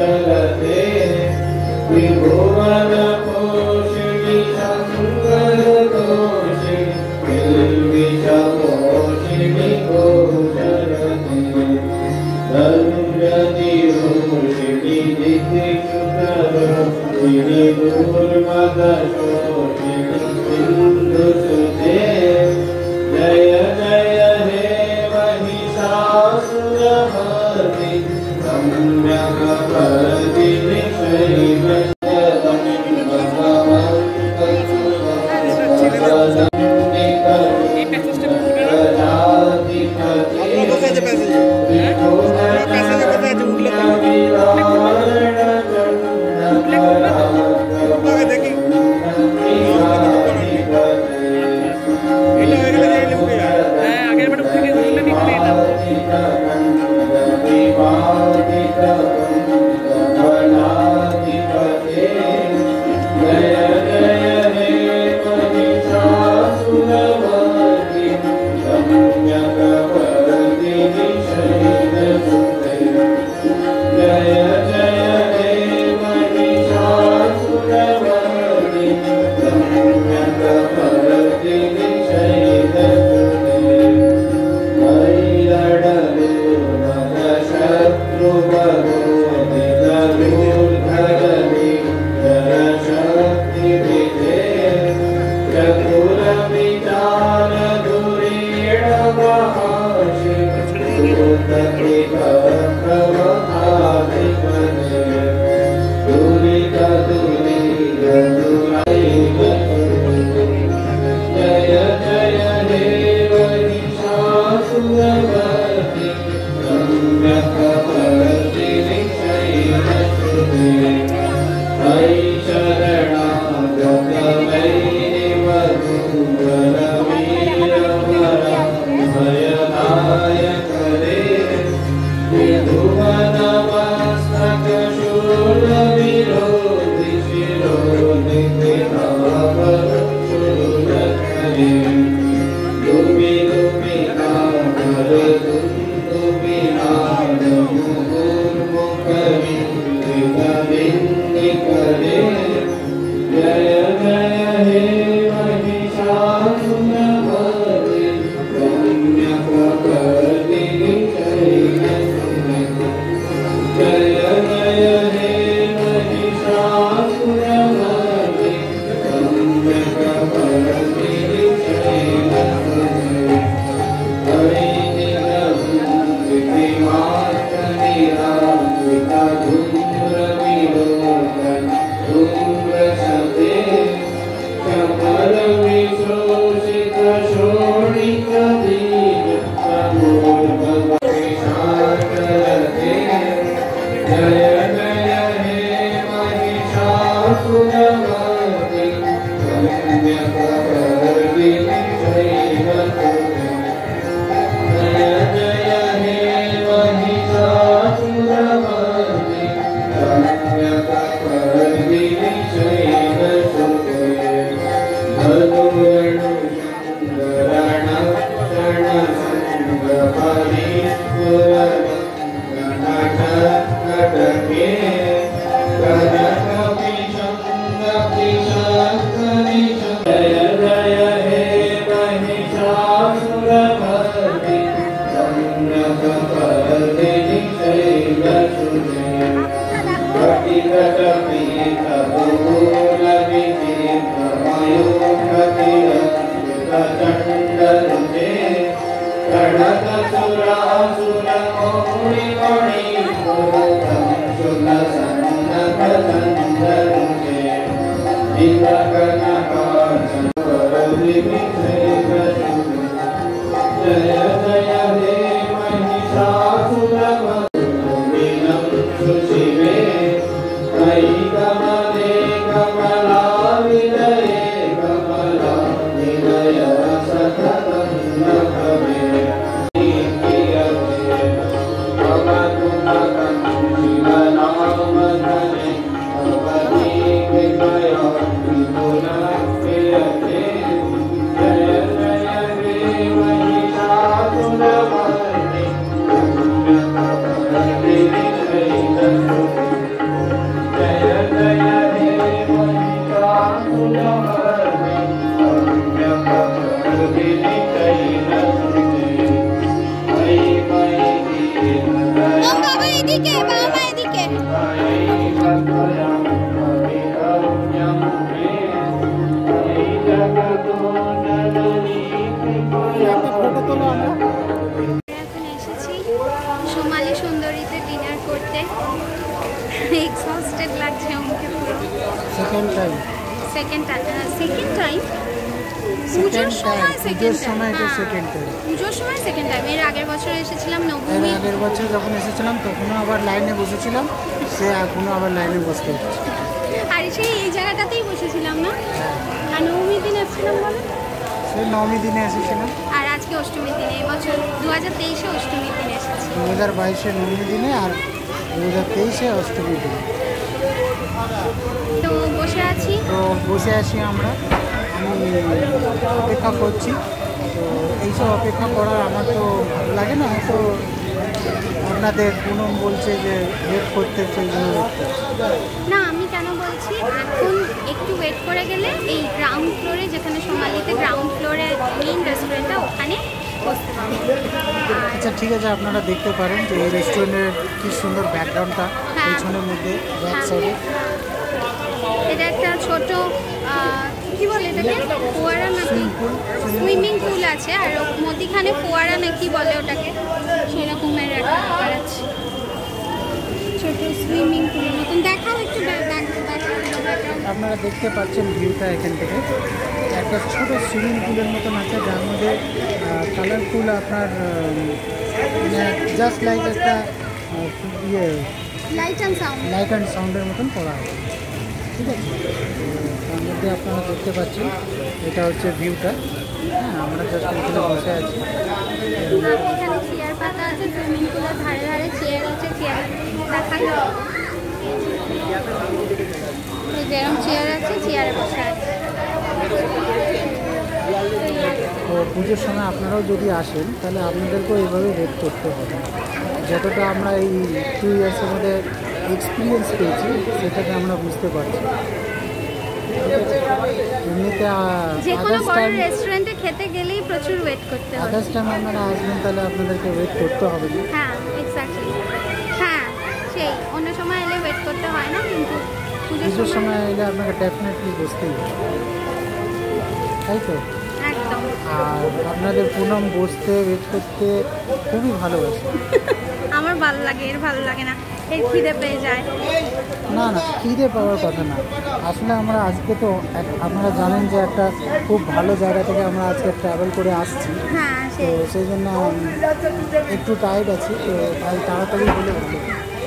चलते त्रिभुवन पोषिणि शंकर तोषिणि विष पोषिणि गोचरते धनुजति रोषिणि दितिसुतरोषिणि दुर्मदशोषिणि सिन्धुसुते जय जय हे महिषासुरमर्दिनि सम्यक् মা এদিকে। এখন এসেছি সোমালি সুন্দরীতে ডিনার করতে। এক্সহস্টেড লাগছে আমাকে পুরো। সেকেন্ড টাইম পুজোর সময় সেকেন্ড টাইম। এর আগের বছর এসেছিলাম নবমী। আগের বছর যখন এসেছিলাম তখনও আবার লাইনে বসেছিলাম, সে এখনও আবার লাইনে বসতে হচ্ছে। আর সেই এই জায়গাটাতেই বসেছিলাম না, আর নবমীর দিন এসেছিলাম বলে, সেই নবমী দিনে এসেছিলাম। আর আজকে অষ্টমীর দিনে, এবছর 2023-এ অষ্টমীর দিনে এসেছি। 2022-এ নবমী দিনে আর 2023-এ অষ্টমীর দিনে। তো বসে আছি আমরা। আমি অপেক্ষা করছি। তো এইসব অপেক্ষা করার আমার তো ভালো লাগে না। তো আপনাদের পুনম বলছে যে ওয়েট করতে, সেই জন্য না, আমি কেন বলছি, এখন একটু ওয়েট করে গেলে এই গ্রাউন্ড ফ্লোরে, যেখানে সোমালিতে গ্রাউন্ড ফ্লোরে মেইন রেস্টুরেন্টটা, ওখানে বসতে পারবো। আচ্ছা ঠিক আছে, আপনারা দেখতে পারেন যে এই রেস্টুরেন্টের কি সুন্দর ব্যাকগ্রাউন্ডটা পেছনের মধ্যে ব্যাক সাইডে। এটা একটা ছোট কি বলে এটাকে, ফোয়ারা নাকি সুইমিং পুল আছে, আর মধ্যিখানে ফোয়ারা নাকি বলে ওটাকে, সেরকমের একটা ব্যাপার আছে। ছোট সুইমিং পুলের মতন। দেখাও একটু, আপনারা দেখতে পাচ্ছেন ভিউটা এখান থেকে। একটা ছোট সুইমিং পুলের মতন আছে, যার মধ্যে কালারফুল আপনার জাস্ট লাইক একটা লাইট অ্যান্ড সাউন্ডের মতন করা আছে। ঠিক আছে, তার মধ্যে আপনারা দেখতে পাচ্ছেন এটা হচ্ছে ভিউটা। হ্যাঁ, আমরা জাস্ট এখানে বসে আছি। এখানে চেয়ার পাতা আছে, সুইমিং পুলের ধারে ধারে চেয়ার আছে। চেয়ার দেখা যেরকম চেয়ার আছে, চেয়ারে বসে আছে। তো পুজোর সময় আপনারাও যদি আসেন, তাহলে আপনাদেরকেও এইভাবে ওয়েট করতে হবে। যতটা আমরা এই 2 ইয়ার্সের মধ্যে এক্সপিরিয়েন্স পেয়েছি, সেটাকে আমরা বুঝতে পারছি। এমনিতে আদার্স টাইম রেস্টুরেন্টে খেতে গেলেই প্রচুর ওয়েট করতে হবে। আদার্স টাইম আপনারা আসবেন, তাহলে আপনাদেরকে ওয়েট করতে হবে না। হ্যাঁ, এক্স্যাক্টলি। হ্যাঁ, সেই অন্য সময় এলে ওয়েট করতে হয় না, কিন্তু পুজোর সময় এলে আপনাকে ডেফিনেটলি বসতেই হবে, তাই তো? একদম। আর আপনাদের পুনম বসতে ওয়েট করতে খুবই ভালোবাসে। আমার ভালো লাগে, এর ভালো লাগে না, এর খিদে পেয়ে যায়। না না, খিদে পাওয়ার কথা না। আসলে আমরা আজকে তো আপনারা জানেন যে একটা খুব ভালো জায়গা থেকে আমরা আজকে ট্রাভেল করে আসছি। হ্যাঁ, তো সেই জন্য একটু টায়ার্ড আছি। তো তাই তাড়াতাড়ি হলে ভালো।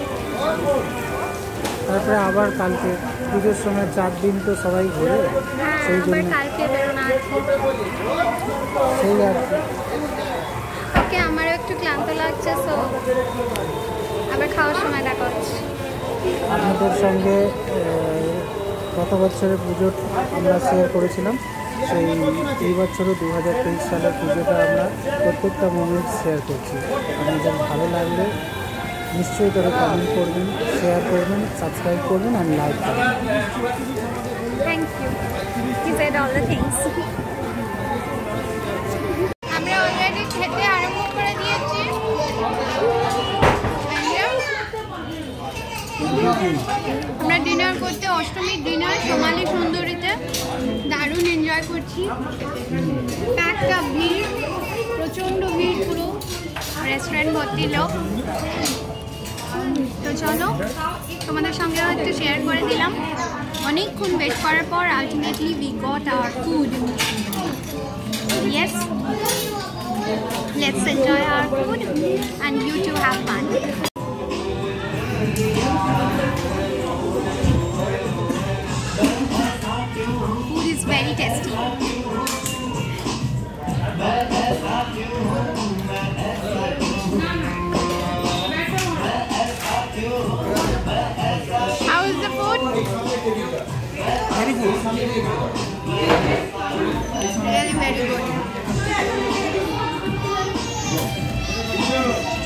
তারপরে আবার কালকে পুজোর সময় 4 দিন তো সবাই ঘুরে, সেই জন্য কালকে বেরোনো আছে। সেই আর কি। ওকে, আমারও একটু ক্লান্ত লাগছে, সো আবার খাওয়ার সময় দেখা হচ্ছে। আপনাদের সঙ্গে গত বছরের পুজো আমরা শেয়ার করেছিলাম, এই বছরও 2023 সালের পুজোটা আমরা প্রত্যেকটা মোমেন্ট শেয়ার করছি। আপনাদের ভালো লাগলে নিশ্চয়ই করে কমেন্ট করবেন, শেয়ার করবেন, সাবস্ক্রাইব করবেন আর লাইক করবেন। Thank you, he said all the things. আমরা অলরেডি খেতে আরম্ভ করে দিয়েছি। আমরা ডিনার করতে, অষ্টমীর ডিনার সোমালি সুন্দরীতে দারুণ এনজয় করছি। একটা ভিড়, প্রচণ্ড ভিড়, পুরো রেস্টুরেন্ট ভর্তি লোক। তো চলো, তোমাদের সঙ্গে একটু শেয়ার করে দিলাম। অনেকক্ষণ ওয়েট করার পর ultimately we got our food. Yes, let's enjoy our food and you too have fun. Food is very tasty. How is the food? Very good. Really very good.